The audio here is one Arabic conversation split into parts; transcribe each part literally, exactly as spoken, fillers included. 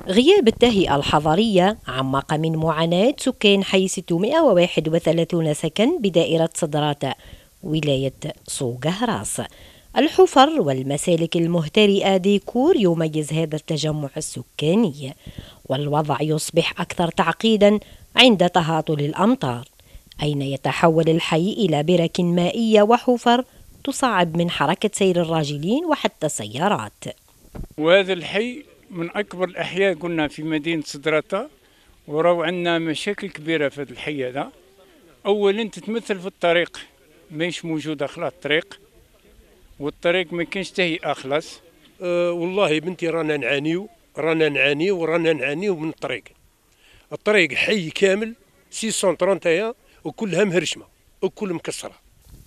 غياب التهيئة الحضرية عمق من معاناة سكان حي ستمائة وواحد وثلاثين سكن بدائرة صدرات ولاية صوغه راس. الحفر والمسالك المهترئة ديكور يميز هذا التجمع السكاني، والوضع يصبح أكثر تعقيدا عند تهاطل الأمطار، أين يتحول الحي إلى برك مائية وحفر تصعب من حركة سير الراجلين وحتى السيارات. وهذا الحي من أكبر الأحياء قلنا في مدينة صدراتة، وراو عندنا مشاكل كبيرة في هذا الحي هذا. أولا تتمثل في الطريق، ماهيش موجودة خلاص الطريق، والطريق ما كانش تهيئة خلاص. أه والله بنتي رانا نعانيو رانا نعانيو ورانا نعانيو من الطريق. الطريق حي كامل ستمائة وثلاثة وثلاثين وكلها مهرشمة وكل مكسرة.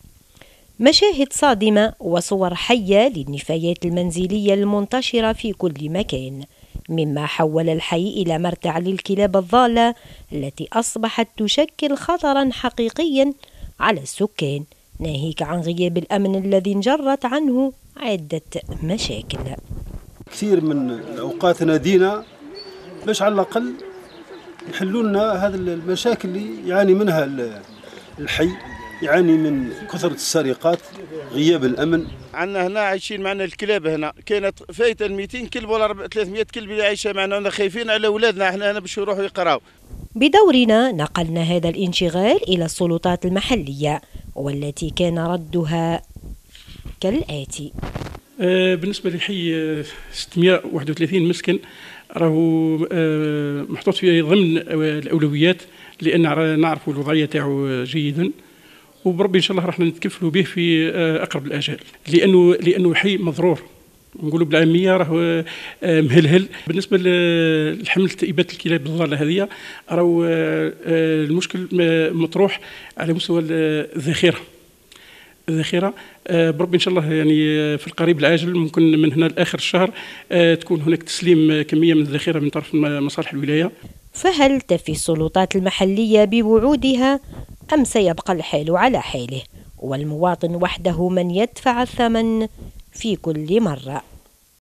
مشاهد صادمة وصور حية للنفايات المنزلية المنتشرة في كل مكان، مما حول الحي إلى مرتع للكلاب الضالة التي أصبحت تشكل خطرا حقيقيا على السكان، ناهيك عن غياب الأمن الذي انجرت عنه عدة مشاكل. كثير من الأوقات نادينا باش على الأقل يحلوا لنا هذه المشاكل اللي يعاني منها الحي، يعاني من كثرة السرقات، غياب الأمن. عندنا هنا عايشين معنا الكلاب، هنا كانت فايتة مئتين كلب ولا ثلاثمائة كلب اللي عايشة معنا، خايفين على أولادنا احنا هنا باش يروحوا يقراوا. بدورنا نقلنا هذا الانشغال إلى السلطات المحلية، والتي كان ردها كالآتي. بالنسبة للحي ستمائة وواحد وثلاثين مسكن راهو محطوط في ضمن الأولويات، لأن نعرف الوضعية تاعو جيدا، وبربي ان شاء الله راح نتكفلوا به في اقرب الاجال، لانه لانه حي مضرور، نقولوا بالعاميه راهو مهلهل. بالنسبه لحمل تئبات الكلاب الضاله هذه، راهو المشكل مطروح على مستوى الذخيره. الذخيره بربي ان شاء الله يعني في القريب العاجل، ممكن من هنا لاخر الشهر تكون هناك تسليم كميه من الذخيره من طرف مصالح الولايه. فهل تفي السلطات المحليه بوعودها أم سيبقى الحال على حاله، والمواطن وحده من يدفع الثمن في كل مرة؟